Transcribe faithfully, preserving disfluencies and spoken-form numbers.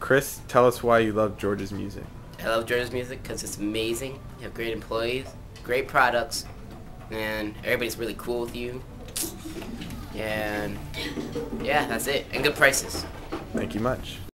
Chris, tell us why you love Georgia's music. I love Georgia's music because it's amazing. You have great employees, great products, and everybody's really cool with you. And yeah, that's it. And good prices. Thank you much.